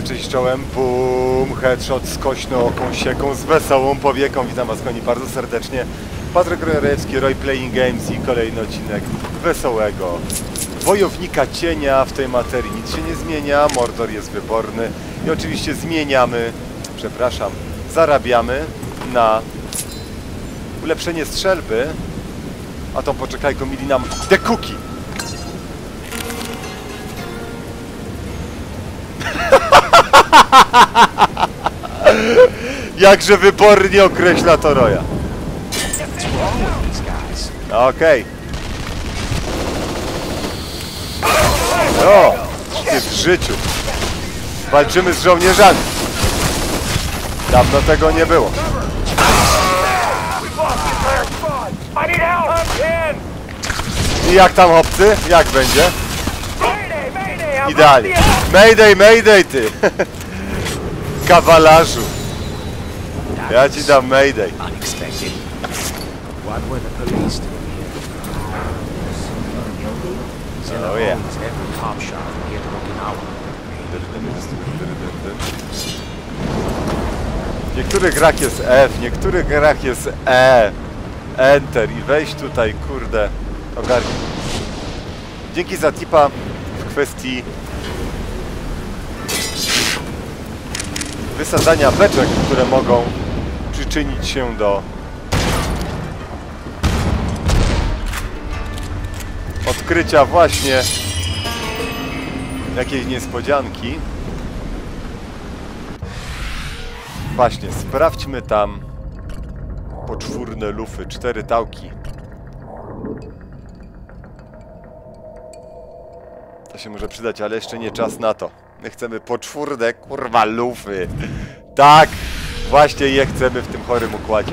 cześć czołem, boom, headshot z kośnooką sieką, z wesołą powieką. Witam was kochani bardzo serdecznie. Patryk Rojewski, Roy Playing Games i kolejny odcinek wesołego Wojownika Cienia. W tej materii nic się nie zmienia, Mordor jest wyborny i oczywiście zarabiamy na ulepszenie strzelby, a tą poczekajką mieli nam The Cookie. Jakże wybornie określa to Roya. Okej. O, ty w życiu. Walczymy z żołnierzami. Dawno tego nie było. I jak tam, chłopcy? Jak będzie? Idealnie. Mayday, mayday, ty! Kawalarzu. Ja ci dam mayday. Oh yeah. W niektórych grach jest F, w niektórych grach jest E. Enter i wejść tutaj, kurde, ogarnij. Dzięki za tipa w kwestii wysadzania beczek, które mogą przyczynić się do odkrycia właśnie jakiejś niespodzianki. Właśnie, sprawdźmy tam poczwórne lufy, 4 tałki. To się może przydać, ale jeszcze nie czas na to. My chcemy poczwórne, kurwa, lufy. Tak, właśnie je chcemy w tym chorym układzie.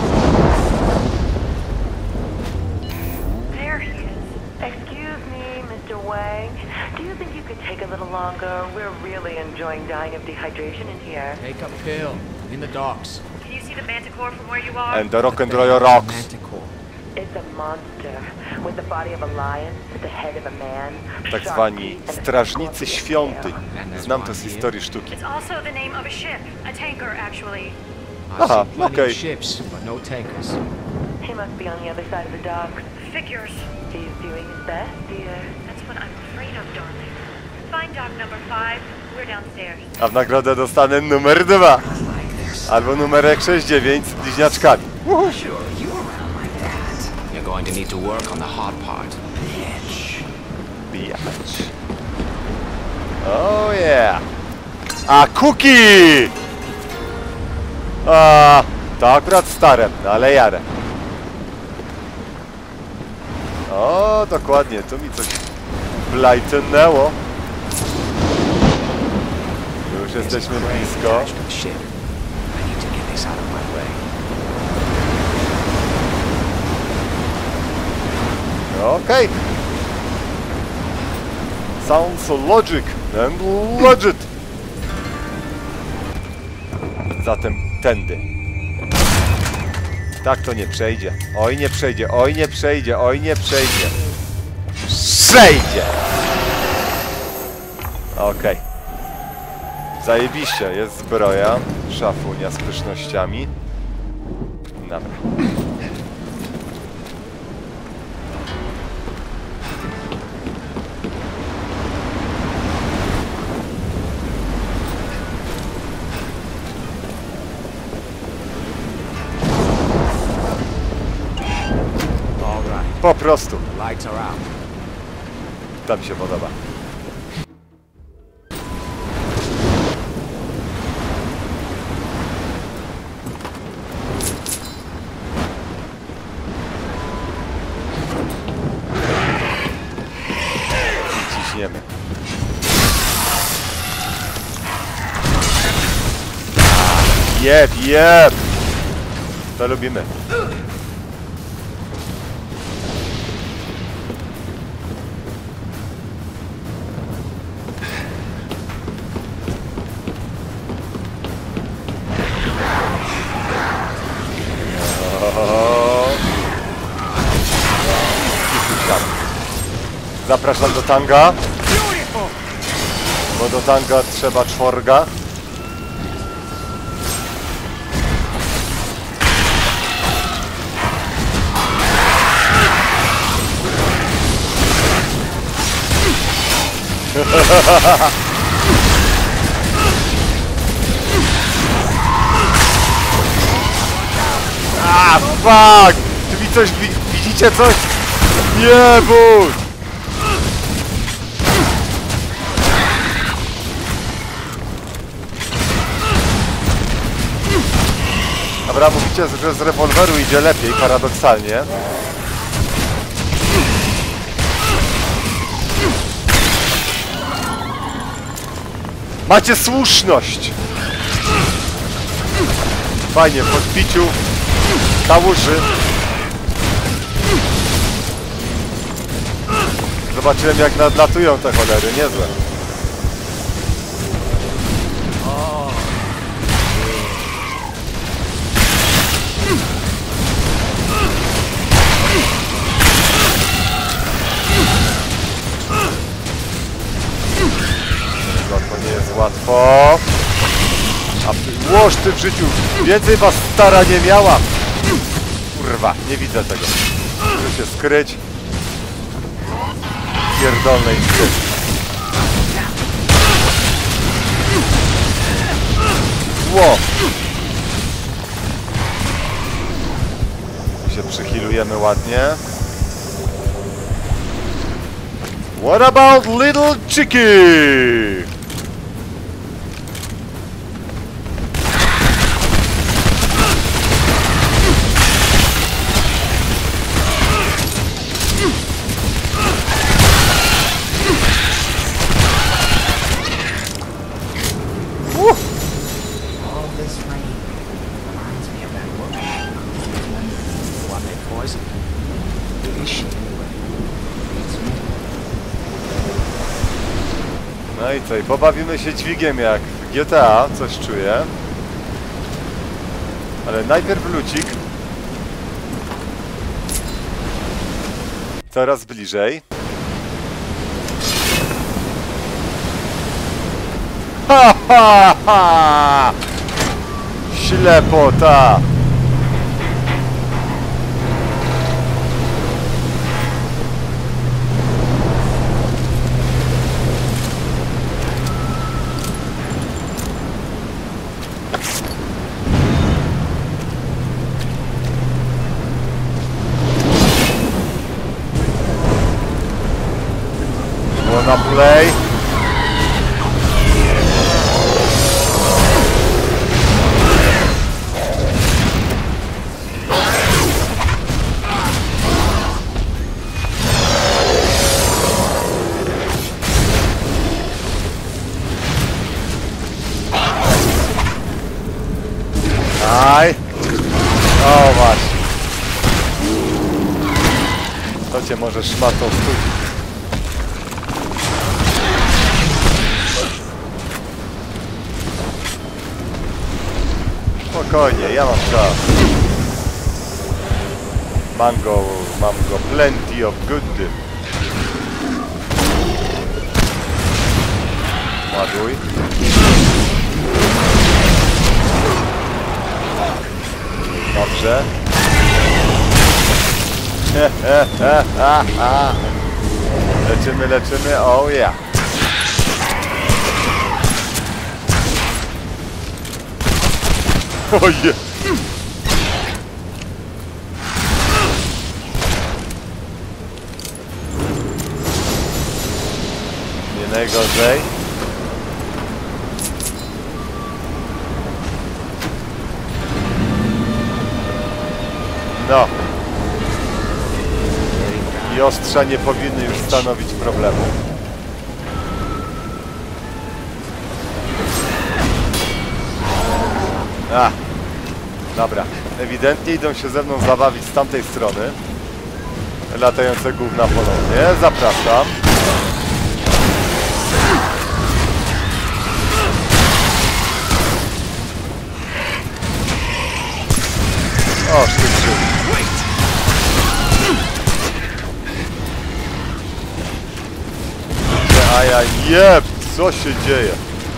There he is. Excuse me, Mr. Wang. Do you think you could take a little longer? We're really enjoying dying of dehydration in here. Take a pill in the docks. Can you see the manticore from where you are? And the rock and roll rocks. It's a monster with the body of a lion, the head of a man. Tak zwani strażnicy świątyń. Znam to z historii sztuki. It's also the name of a ship, a tanker actually. Aha, okej. Ships, but no tankers. He must be on the other side of the docks. Figures. He's doing his best, dear. That's what I'm afraid of, darling. Find dock number 5. We're downstairs. A w nagrodę dostanę numer 2. Albo numerek 69 z bliźniaczkami. You're going to need to work on the hard part. Bijać. Oh yeah. A Cookie! A, to akurat stare, no ale jarę. O, dokładnie, tu mi coś blajtnęło. Już jesteśmy blisko. Okej. Sounds logic and legit. Zatem tędy. Tak to nie przejdzie. Oj nie przejdzie, oj nie przejdzie, oj nie przejdzie. Przejdzie! Okej. Zajebiście, jest zbroja. Szafunia z pysznościami. Dobra. Po prostu. Lights are out. To mi się podoba. Ciśniemy. Jeb, jeb! To lubimy. Zapraszam do tanga. Bo do tanka trzeba 4. Fuck! Czy mi coś widzicie coś? Nie bój! Dobra, mówicie, że z rewolweru idzie lepiej, paradoksalnie. Macie słuszność! Fajnie, po zbiciu kałuży. Zobaczyłem, jak nadlatują te cholery, niezłe. To nie jest łatwo. A łoż ty w życiu, więcej was stara nie miała. Kurwa, nie widzę tego. Muszę się skryć. Pierdolnej skryć. Ło! Się przychilujemy ładnie. What about little Chicky? All this rain reminds me of that woman. One they poisoned. Who is she anyway? Beats me. No i co? I pobawimy się dźwigiem jak w GTA, coś czuję. Ale najpierw lucik. Coraz bliżej. Ha ha ha! Ślepota! Wanna play? Aj! O właśnie. To cię może szmatą studzić. Spokojnie, ja mam czas. Mam go plenty of good. Ładuj. Dobrze. Leczymy, leczymy, oh yeah. Oje. Nie najgorzej. No. I ostrza nie powinny już stanowić problemu. A, dobra. Ewidentnie idą się ze mną zabawić z tamtej strony. Latające gówna ponownie. Zapraszam. O, sztyczy. A ja jeb, Co się dzieje?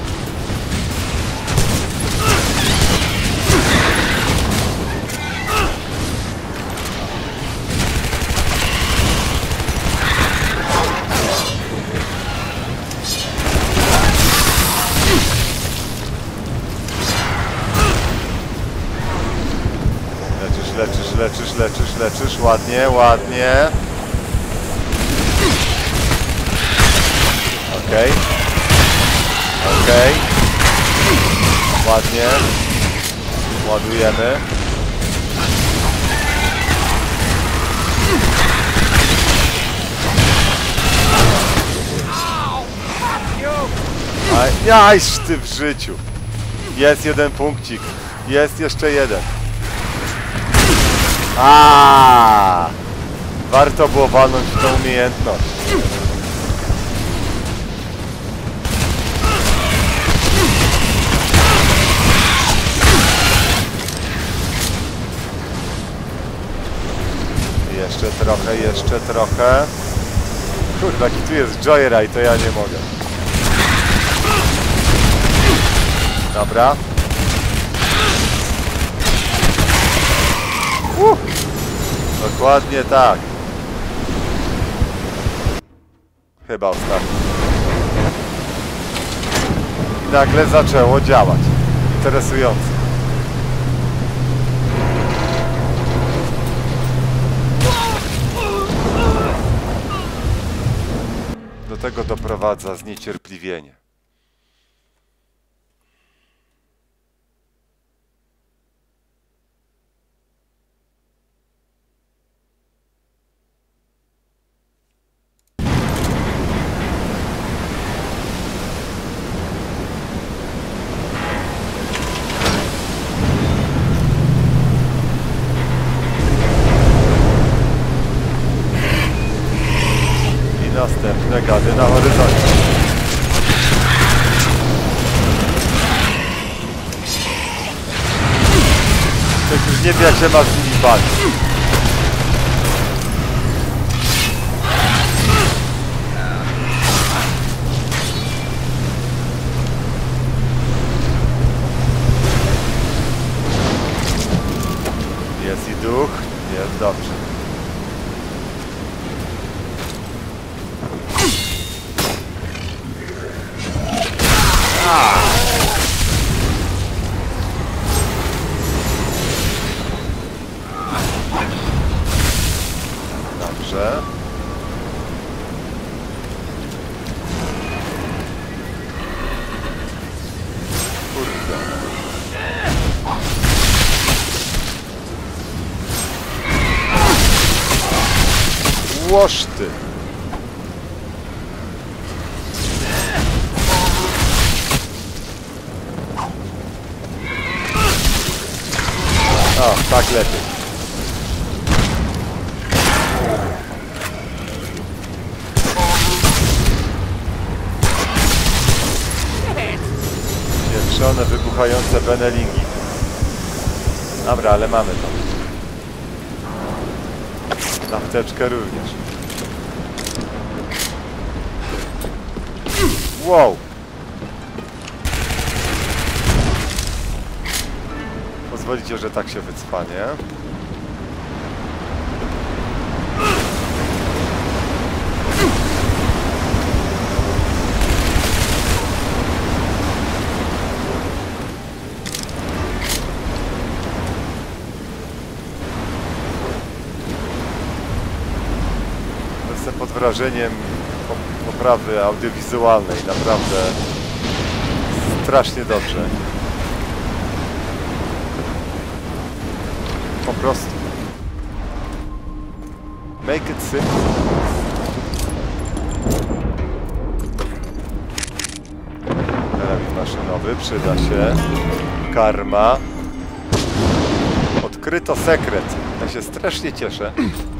Leczysz, ładnie, ładnie. Okej. Okej. Ładnie. Ładujemy. Ajś ty w życiu. Jest jeden punkcik. Jest jeszcze jeden. Warto było walnąć w tą umiejętność. Jeszcze trochę. Kurwa, jaki tu jest Joyride, to ja nie mogę. Dobra. Dokładnie tak. Chyba ostatni. I nagle zaczęło działać. Interesujące. Do tego doprowadza zniecierpliwienie. Następne gady na horyzoncie. Ktoś już nie wie, jak się ma z nimi bawić. Jest i duch, jest dobrze. Dobrze. Kurde. Łoż ty. O, tak lepiej. Pieprzone, wybuchające benelingi. Dobra, ale mamy to. Apteczkę również. Wow! Pozwolicie, że tak się wycpanie. Jestem pod wrażeniem poprawy audiowizualnej. Naprawdę strasznie dobrze. Po prostu. Make it simple. Karabin maszynowy, przyda się. Karma. Odkryto sekret. Ja się strasznie cieszę.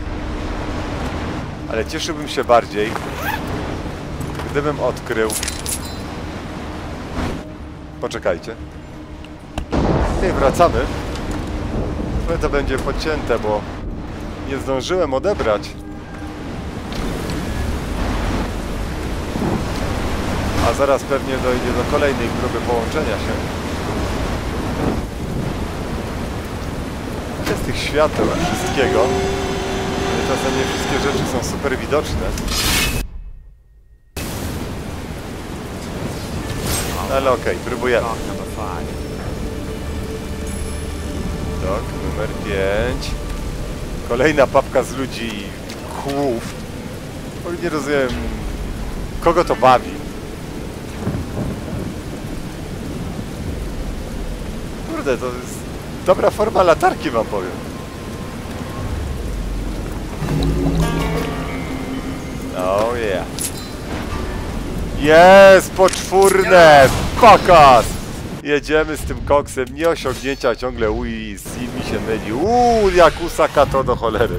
Ale cieszyłbym się bardziej, gdybym odkrył... Poczekajcie. I wracamy. To będzie podcięte, bo nie zdążyłem odebrać A zaraz pewnie dojdzie do kolejnej próby połączenia się. Z tych świateł wszystkiego. Czasem nie wszystkie rzeczy są super widoczne. Ale okej, próbujemy. Dock number 5. Tak, numer 5. Kolejna papka z ludzi i kłów. Nie rozumiem, kogo to bawi. Kurde, to jest dobra forma latarki, wam powiem. Oh yeah. Jest poczwórne! Pokaz! Jedziemy z tym koksem, nie osiągnięcia ciągle ui, mi się myli. Jakusa kato do cholery.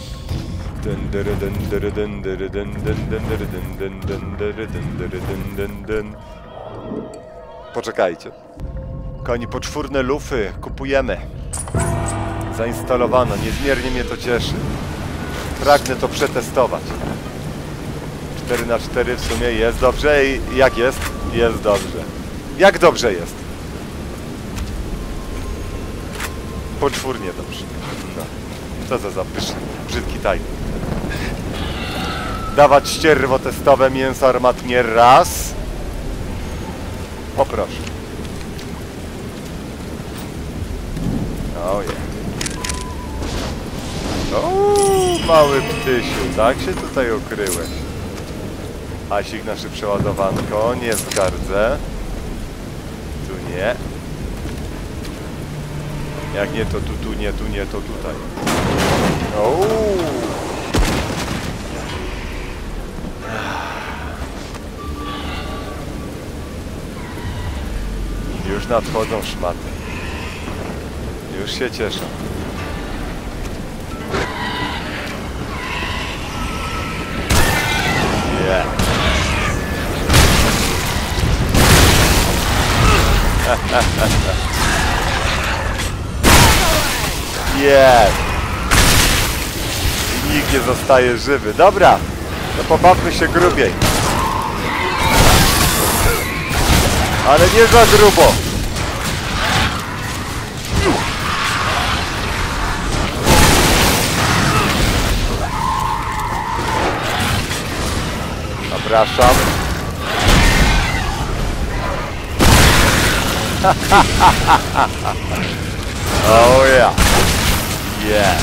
Poczekajcie. Koni, poczwórne lufy kupujemy. Zainstalowano, niezmiernie mnie to cieszy. Pragnę to przetestować. 4x4 w sumie jest dobrze i jak jest? Jest dobrze. Jak dobrze jest? Poczwórnie dobrze. No. Co za zapyszny, brzydki tajnik. Dawać ścierwo testowe mięso armatnie raz. Poproszę. Ojej. Mały ptysiu, tak się tutaj ukryłeś. Asik nasze przeładowanko, nie zgardzę. Tu nie. Jak nie to tu nie, tu nie to tutaj. Już nadchodzą szmaty. Już się cieszę. Yeah. Yeah. Nikt nie zostaje żywy. Dobra, to pobawmy się grubiej. Ale nie za grubo. Zapraszam. Oh yeah. Yeah.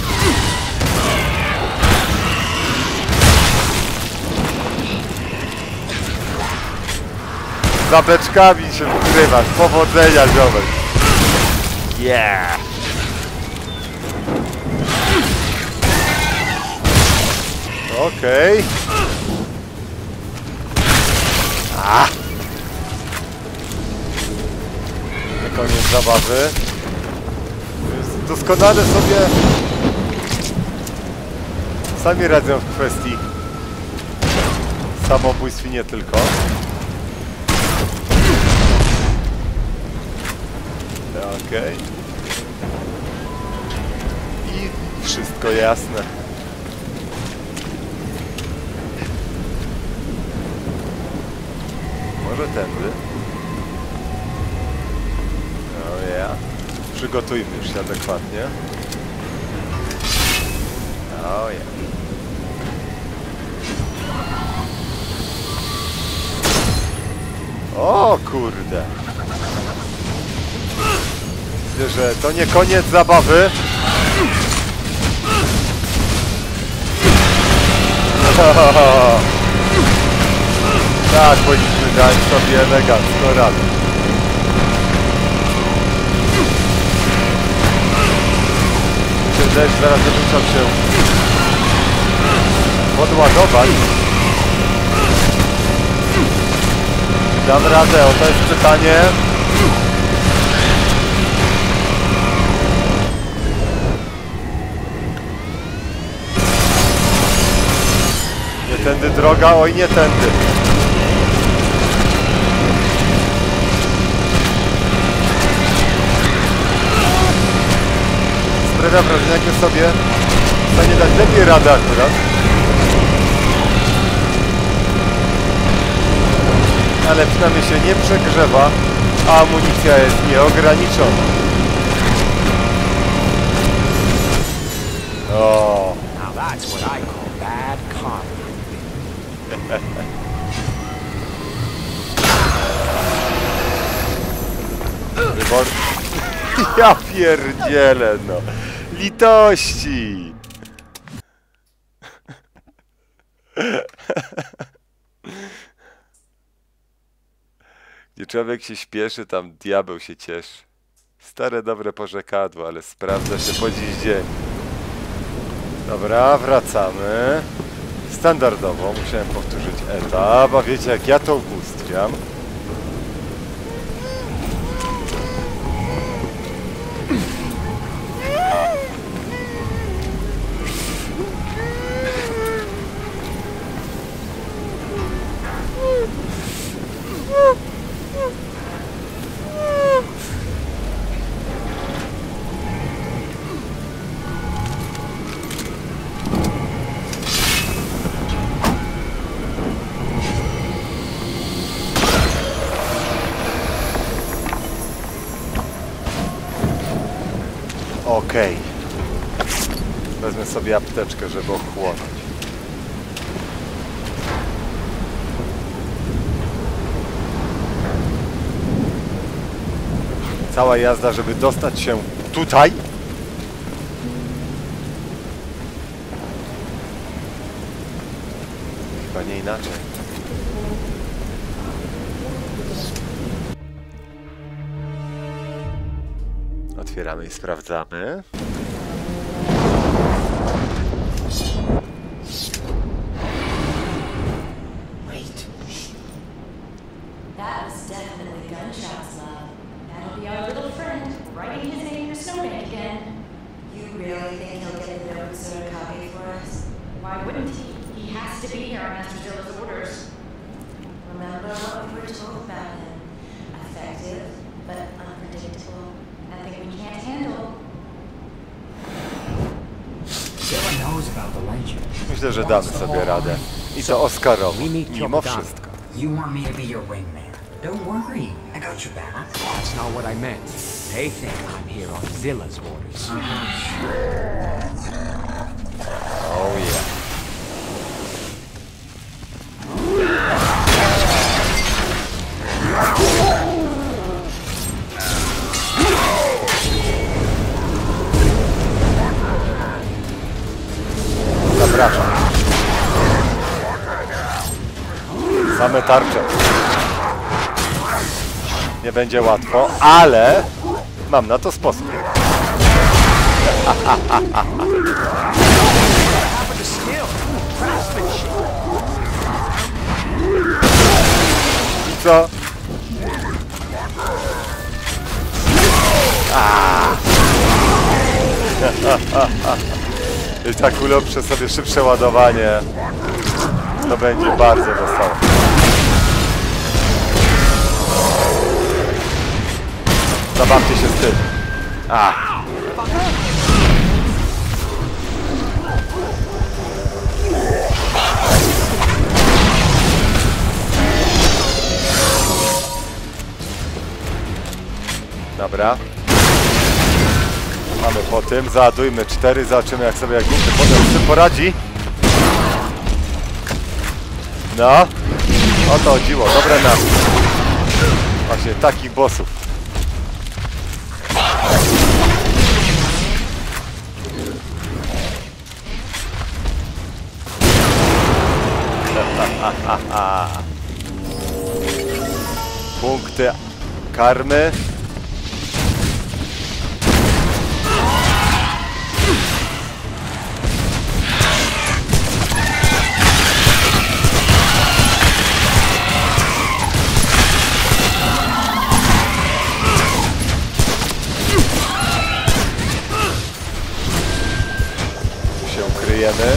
Za beczkami się ukrywasz. Powodzenia, ziomek. Yeah. Okej. Nie koniec zabawy. Doskonale sobie sami radzą w kwestii samobójstw i nie tylko. Okej. I wszystko jasne. Może tędy? Oh yeah. Przygotujmy już się adekwatnie. Oh yeah. O kurde. Widzę, że to nie koniec zabawy. Tak, powinniśmy dać sobie elegancko radę. Deszcz zaraz będzie musiał się podładować. Dam radę, oto jest pytanie. Nie tędy droga, oj nie tędy. Sprawia wrażenie, jakby sobie w stanie dać lepiej radę akurat. ale przynajmniej się nie przegrzewa, a amunicja jest nieograniczona. O. Now that's what I call bad karma. Wybor... Ja pierdzielę, no. Litości! Gdzie człowiek się śpieszy, tam diabeł się cieszy. Stare, dobre porzekadło, ale sprawdza się po dziś dzień. Dobra, wracamy. Standardowo musiałem powtórzyć etap, a wiecie jak ja to ubóstwiam. Okej. Wezmę sobie apteczkę, żeby ochłonąć. Cała jazda, żeby dostać się tutaj. Chyba nie inaczej. Otwieramy i sprawdzamy. Wait. That was definitely gunshots, love. That'll be our little friend, writing his name in your snowbank again. You really think he'll get the notes or a copy for us? Why wouldn't he? He has to be here on Master Zilla's orders. Remember what we were told about him? Effective, but unpredictable. Nothing we can't handle. Zilla knows about the legend. Myślę, że damy sobie radę. I to Oscarowo, We meet mimo Kilpagami. wszystko. You want me to be your wingman? Don't worry, I got your back. That's not what I meant. They think I'm here on Zilla's orders. Oh yeah. Zapraszam. Same tarcze. Nie będzie łatwo, ale mam na to sposób. I co? I tak ulepszę sobie szybsze ładowanie. To będzie bardzo wesoło. Zabawcie się z tym. Dobra. Mamy po tym, załadujmy 4, zobaczymy jak sobie główny potem z tym poradzi. No, o to chodziło, dobre nazwy. Właśnie takich bossów. Punkty karmy. Się ukryjemy.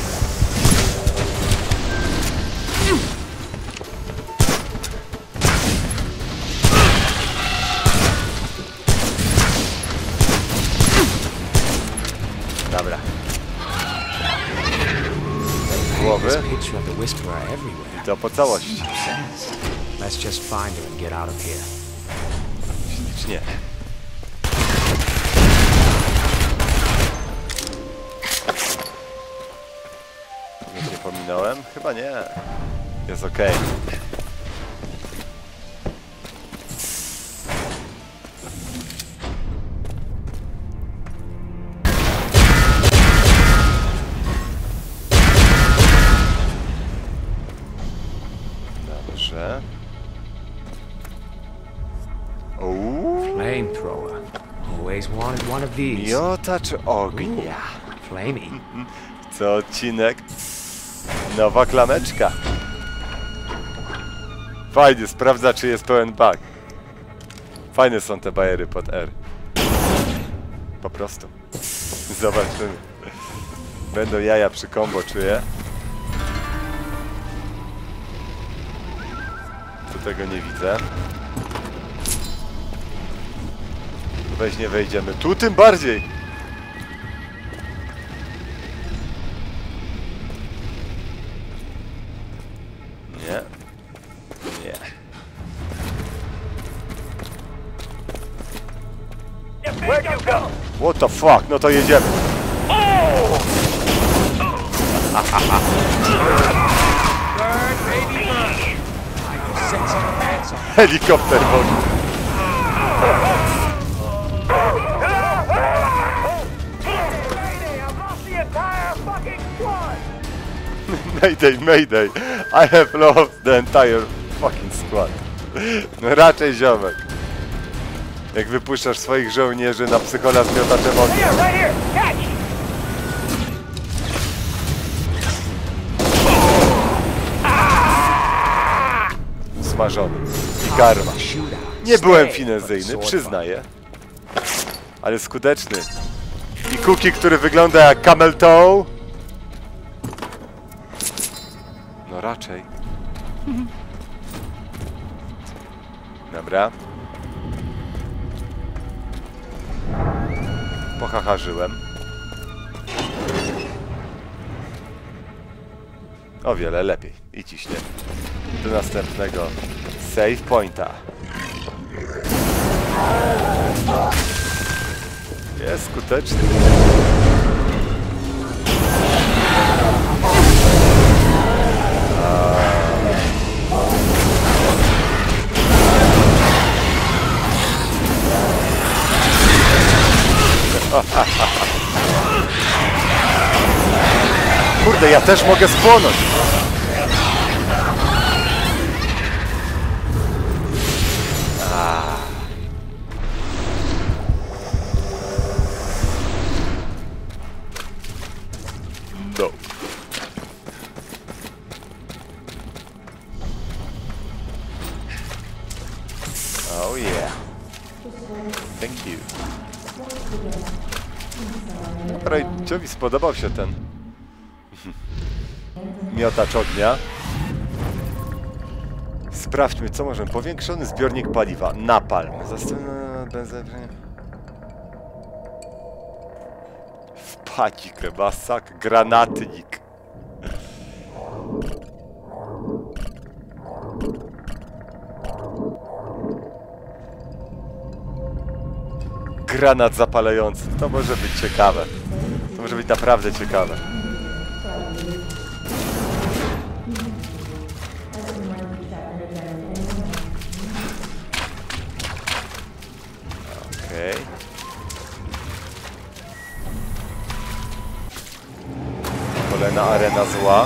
Dobra. Głowy. This picture of the Whisperer everywhere. To po całości. Let's just find her and get out of here. Ślicznie. Nic nie pominąłem? Chyba nie. Jest okej. Dobrze. Flamethrower. Always wanted one of these. Miotacz ognia. Flamey. Co odcinek? Nowa klameczka. Fajnie, sprawdza, czy jest pełen bug. Fajne są te bajery pod R. Po prostu. Zobaczymy. Będą jaja przy combo, czuję. Tu tego nie widzę. Weź nie wejdziemy. Tu tym bardziej! Nie. Nie. What the fuck? No to jedziemy. Helikopter wodny. Mayday, mayday. I have lost the entire fucking squad. No raczej ziomek. Jak wypuszczasz swoich żołnierzy na psychola z miotaczem ognia. Smażony. I karma. Nie byłem finezyjny, przyznaję. Ale skuteczny. I Cookie, który wygląda jak camel toe. No raczej. Dobra. Pochacharzyłem. O wiele lepiej. I ciśnie. Do następnego save pointa. Jest skuteczny. Kurde, ja też mogę spłonąć. No. Oh yeah. Thank you. Rajciowi spodobał się ten miotacz ognia. Sprawdźmy, co możemy. Powiększony zbiornik paliwa. Napalm. Wpadzik, rebasak, granatnik. Granat zapalający. To może być ciekawe. To może być naprawdę ciekawe. Okej. Kolejna arena zła.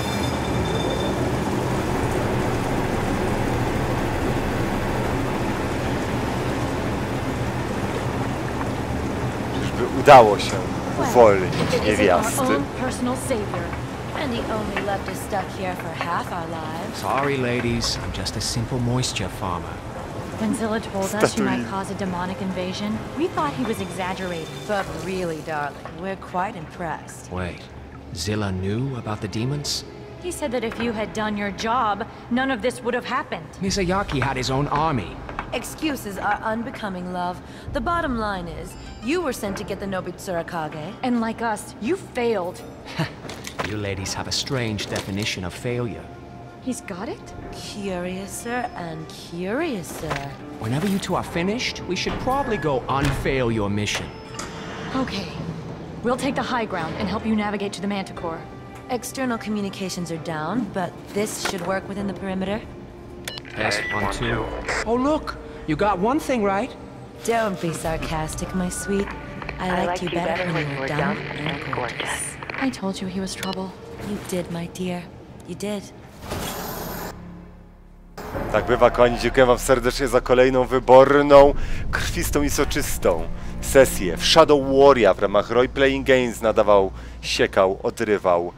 Czyżby udało się uwolnić niewiasty? And he only left us stuck here for half our lives. Sorry, ladies. I'm just a simple moisture farmer. When Zilla told us you might cause a demonic invasion, we thought he was exaggerating. But really, darling, we're quite impressed. Wait, Zilla knew about the demons? He said that if you had done your job, none of this would have happened. Mizuyaki had his own army. Excuses are unbecoming, love. The bottom line is, you were sent to get the Nobitsura Kage. And like us, you failed. You ladies have a strange definition of failure. He's got it? Curiouser and curiouser. Whenever you two are finished, we should probably go unfail your mission. Okay. We'll take the high ground and help you navigate to the Manticore. External communications are down, but this should work within the perimeter. Test 1, 2. Oh, look! You got one thing right. Don't be sarcastic, my sweet. I liked you better when you were dumb and gorgeous. I told you he was trouble. You did, my dear. You did. Tak bywa, kochani, dziękuję wam serdecznie za kolejną wyborną, krwistą i soczystą sesję w Shadow Warrior w ramach Role Playing Games. Nadawał, siekał, odrywał,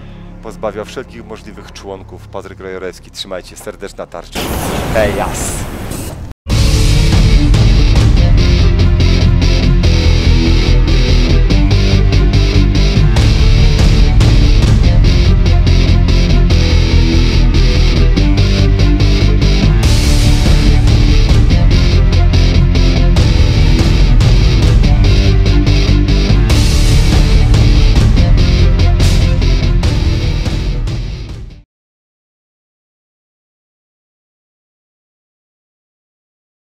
pozbawiał wszelkich możliwych członków Patryk Grojorewski. Trzymajcie, serdeczna tarcza. Ejas!